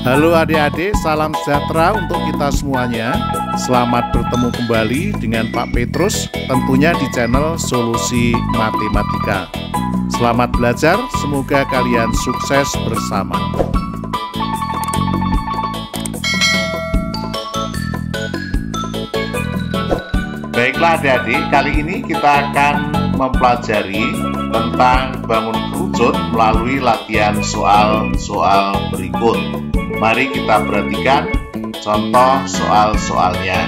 Halo adik-adik, salam sejahtera untuk kita semuanya. Selamat bertemu kembali dengan Pak Petrus, tentunya di channel Solusi Matematika. Selamat belajar, semoga kalian sukses bersama. Baiklah adik-adik, kali ini kita akan mempelajari tentang bangun kerucut melalui latihan soal-soal berikut. Mari kita perhatikan contoh soal-soalnya.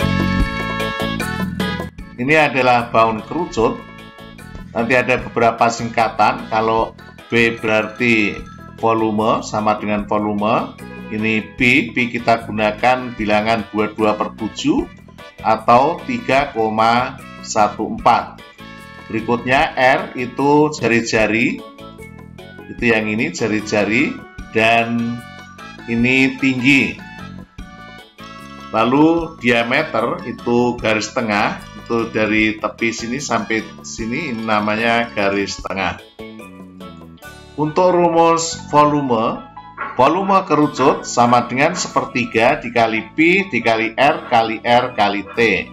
Ini adalah bangun kerucut. Nanti ada beberapa singkatan. Kalau B berarti volume, sama dengan volume. Ini B kita gunakan bilangan 22/7 atau 3,14. Berikutnya R itu jari-jari. Itu yang ini jari-jari, dan ini tinggi. Lalu diameter itu garis tengah, itu dari tepi sini sampai sini, ini namanya garis tengah. Untuk rumus volume kerucut sama dengan sepertiga dikali Pi dikali R kali R kali T,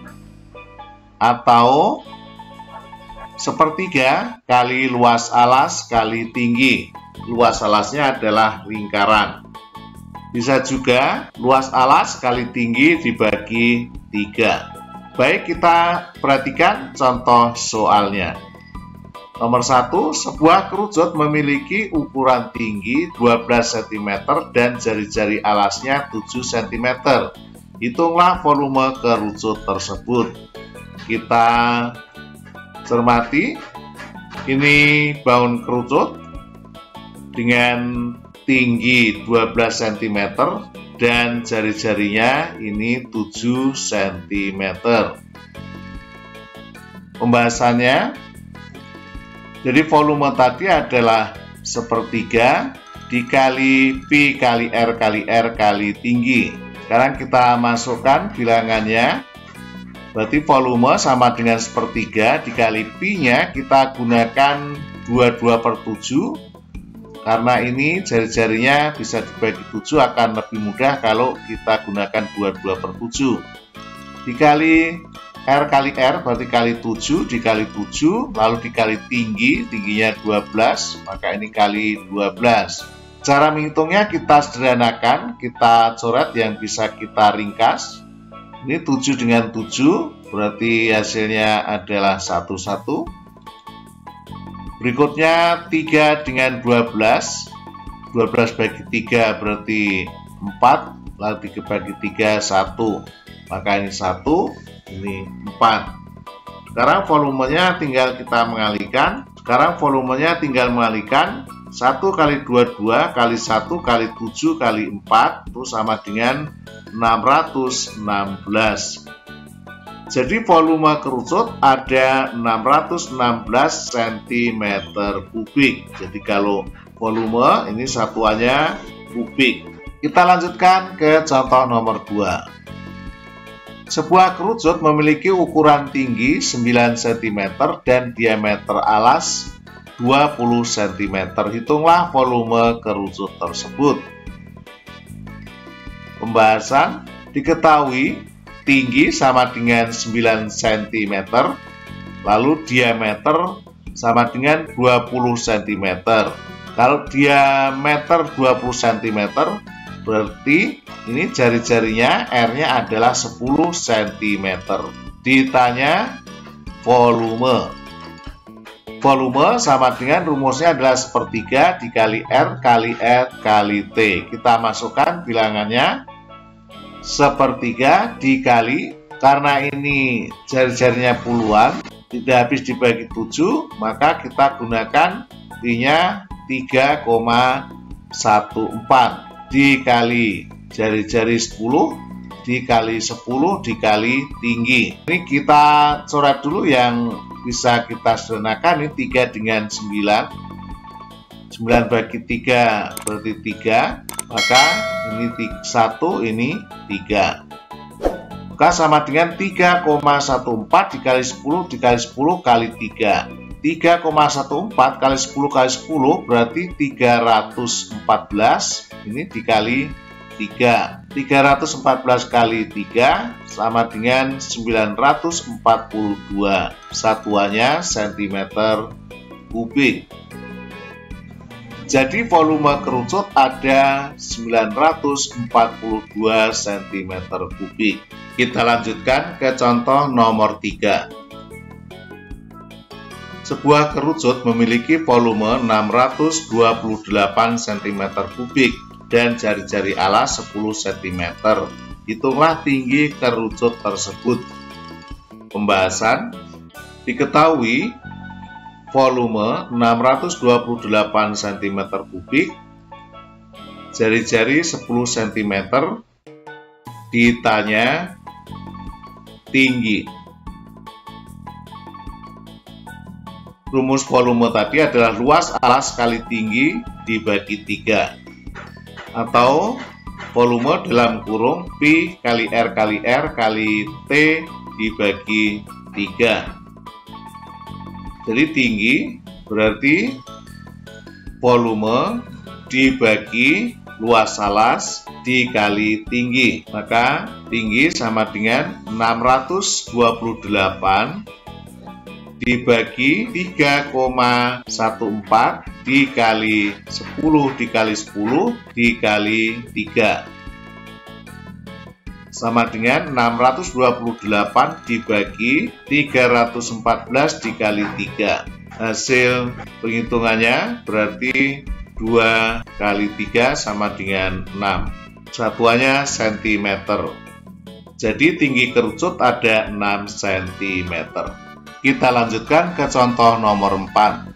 atau sepertiga kali luas alas kali tinggi. Luas alasnya adalah lingkaran. Bisa juga luas alas kali tinggi dibagi 3. Baik, kita perhatikan contoh soalnya. Nomor 1, sebuah kerucut memiliki ukuran tinggi 12 cm dan jari-jari alasnya 7 cm. Hitunglah volume kerucut tersebut. Kita cermati, ini bangun kerucut dengan tinggi 12 cm dan jari-jarinya ini 7 cm. Pembahasannya, jadi volume tadi adalah sepertiga dikali Pi kali R kali R kali tinggi. Sekarang kita masukkan bilangannya. Berarti volume sama dengan sepertiga dikali Pi-nya kita gunakan 22/7. Karena ini jari-jarinya bisa dibagi 7, akan lebih mudah kalau kita gunakan 22/7. Dikali R kali R berarti kali 7 dikali 7, lalu dikali tinggi, tingginya 12, maka ini kali 12. Cara menghitungnya kita sederhanakan, kita coret yang bisa kita ringkas. Ini 7 dengan 7, berarti hasilnya adalah 11. Berikutnya 3 dengan 12. 12 bagi 3 berarti 4, lalu dibagi 3, 1. Maka ini 1, ini 4. Sekarang volumenya tinggal kita mengalihkan. 1 kali 22 kali 1 kali 7 kali 4 itu sama dengan 616. Jadi volume kerucut ada 616 cm3. Jadi kalau volume ini satuannya kubik. Kita lanjutkan ke contoh nomor 2. Sebuah kerucut memiliki ukuran tinggi 9 cm dan diameter alas 20 cm. Hitunglah volume kerucut tersebut. Pembahasan, diketahui tinggi sama dengan 9 cm, lalu diameter sama dengan 20 cm. Kalau diameter 20 cm, berarti ini jari-jarinya R-nya adalah 10 cm. Ditanya volume. Volume sama dengan rumusnya adalah sepertiga dikali R kali R kali T. Kita masukkan bilangannya. Sepertiga dikali, karena ini jari-jarinya puluhan, tidak habis dibagi 7, maka kita gunakan Pi-nya 3,14 dikali jari-jari 10 dikali 10 dikali tinggi. Ini kita coret dulu yang bisa kita sederhanakan. Ini 3 dengan 9. 9 bagi 3 berarti 3, maka ini 1, ini 3. Maka sama dengan 3,14 dikali 10 dikali 10 kali 3. 3,14 kali 10 kali 10 berarti 314. Ini dikali 3. 314 kali 3 sama dengan 942. Satuannya cm kubik. Jadi volume kerucut ada 942 cm kubik. Kita lanjutkan ke contoh nomor 3. Sebuah kerucut memiliki volume 628 cm kubik dan jari-jari alas 10 cm. Hitunglah tinggi kerucut tersebut. Pembahasan: diketahui volume 628 cm kubik, jari-jari 10 cm, ditanya tinggi. Rumus volume tadi adalah luas alas kali tinggi dibagi 3, atau volume dalam kurung Pi kali R kali R kali T dibagi 3. Jadi tinggi berarti volume dibagi luas alas dikali tinggi. Maka tinggi sama dengan 628 dibagi 3,14 dikali 10 dikali 10 dikali 3 sama dengan 628 dibagi 314 dikali 3. Hasil penghitungannya berarti 2 kali 3 sama dengan 6. Satuannya cm. Jadi tinggi kerucut ada 6 cm. Kita lanjutkan ke contoh nomor 4.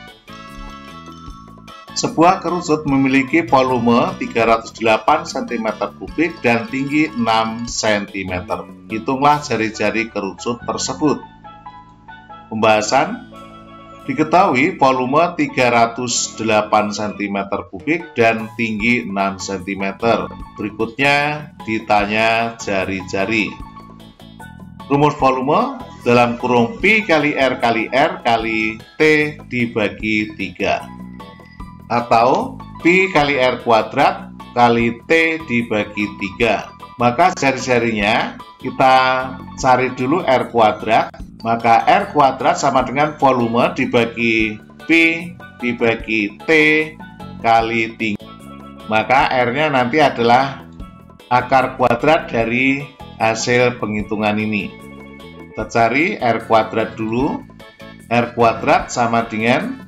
Sebuah kerucut memiliki volume 308 cm kubik dan tinggi 6 cm. Hitunglah jari-jari kerucut tersebut. Pembahasan: diketahui volume 308 cm kubik dan tinggi 6 cm. Berikutnya ditanya jari-jari. Rumus volume dalam kurung Pi kali R kali R kali T dibagi 3, atau Pi kali R kuadrat kali T dibagi 3. Maka jari-jarinya kita cari dulu R kuadrat. Maka R kuadrat sama dengan volume dibagi Pi dibagi T kali tinggi. Maka R-nya nanti adalah akar kuadrat dari hasil penghitungan ini. Kita cari R kuadrat dulu. R kuadrat sama dengan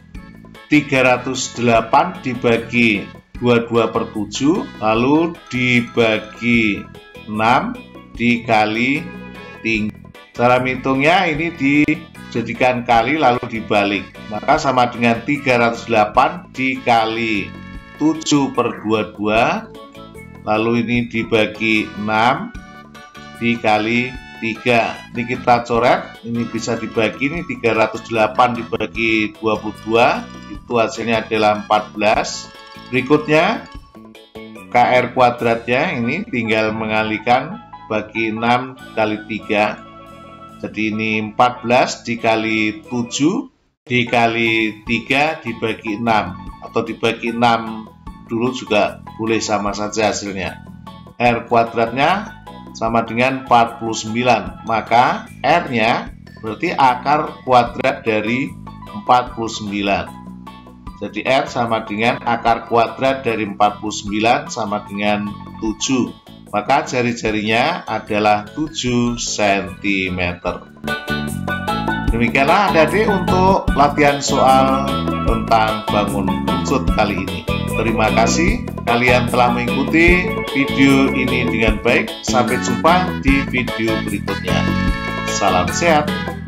308 dibagi 22/7, lalu dibagi 6 dikali tinggi. Cara menghitungnya ini dijadikan kali lalu dibalik. Maka sama dengan 308 dikali 7/22, lalu ini dibagi 6 dikali 3. Ini kita coret, ini bisa dibagi, ini 308 dibagi 22, itu hasilnya adalah 14. Berikutnya KR kuadratnya ini tinggal mengalihkan bagi 6 kali 3. Jadi ini 14 dikali 7 dikali 3 dibagi 6, atau dibagi 6 dulu juga boleh, sama saja hasilnya. R kuadratnya sama dengan 49, maka R-nya berarti akar kuadrat dari 49. Jadi R sama dengan akar kuadrat dari 49 sama dengan 7. Maka jari-jarinya adalah 7 cm. Demikianlah adik-adik untuk latihan soal tentang bangun kerucut kali ini. Terima kasih kalian telah mengikuti video ini dengan baik. Sampai jumpa di video berikutnya. Salam sehat.